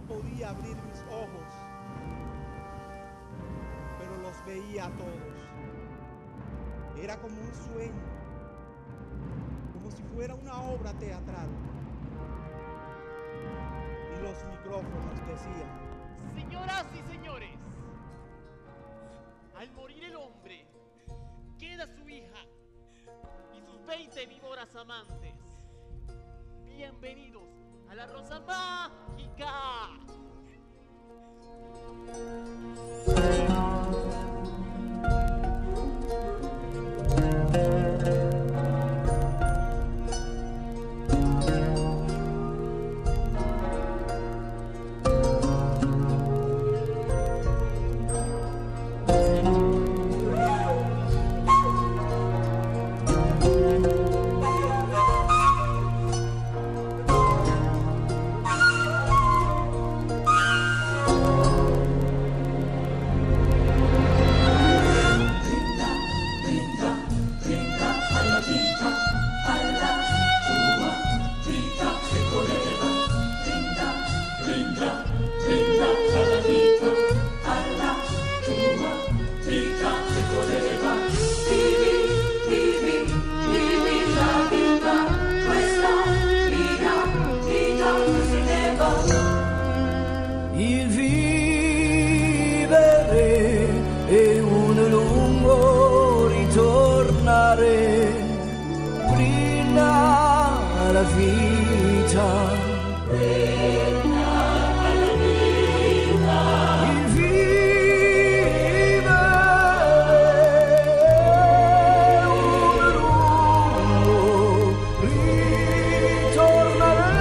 podía abrir mis ojos, pero los veía a todos. Era como un sueño, como si fuera una obra teatral. Y los micrófonos decían: señoras y señores, al morir el hombre, queda su hija y sus 20 víboras amantes. Bienvenidos a la Rosa Mágica. Il vivere è un lungo ritornare prima alla vita. Il vivere è un lungo ritornare.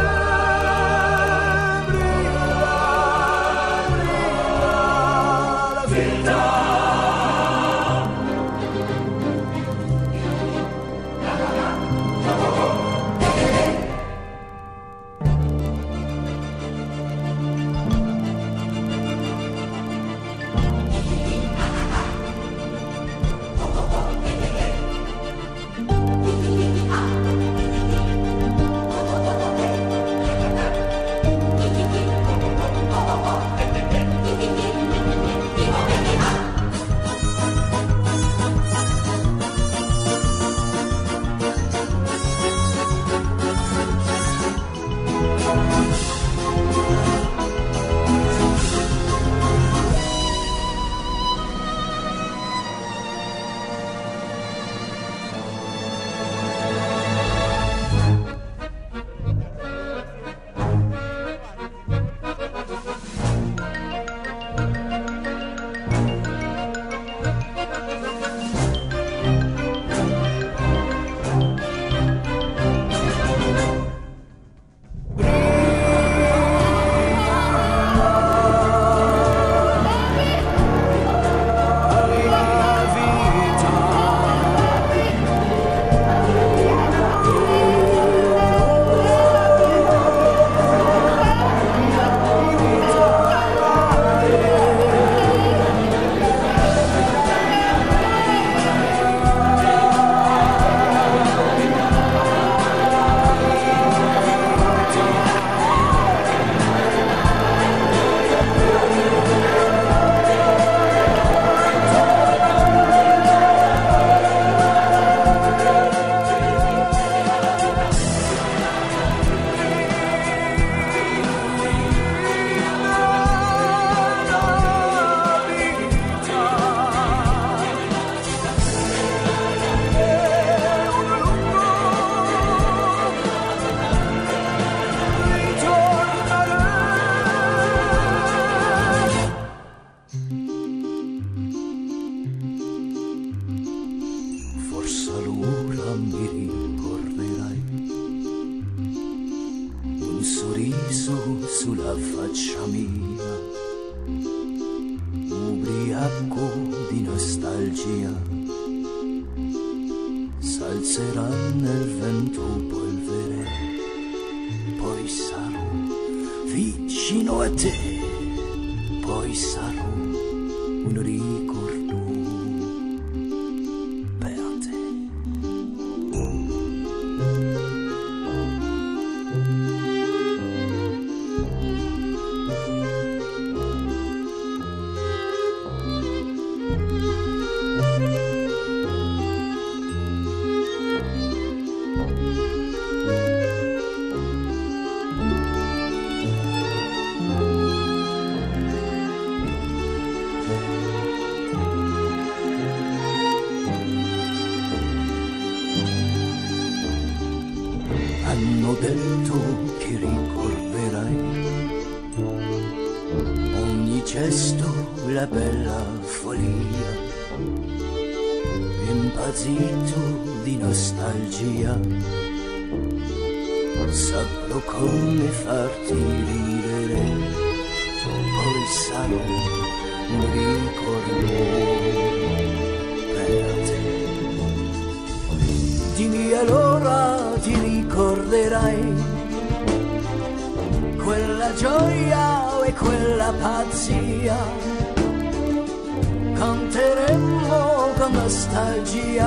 Sulla faccia mia, ubriaco di nostalgia, s'alzerà nel vento polvere, poi sarò vicino a te, poi sarò un ricordo per te. gesto la bella follia, impazzito di nostalgia, saprò come farti ridere, poi sarò un ricordo per te. Dimmi allora, ti ricorderai quella gioia e quella pazzia, canteremmo con nostalgia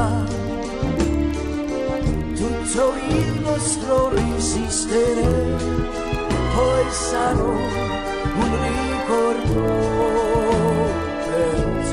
tutto il nostro resistere, poi sarò un ricordo per te.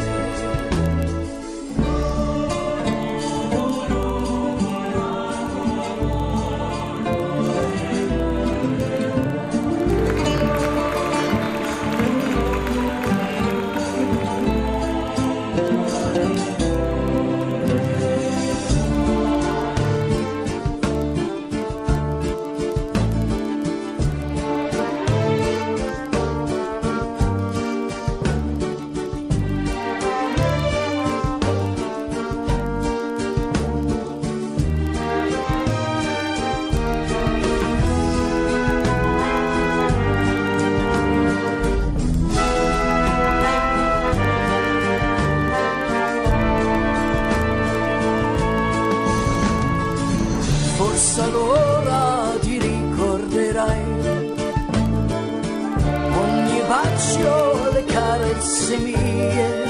Forse allora ti ricorderai ogni bacio, le carezze mie,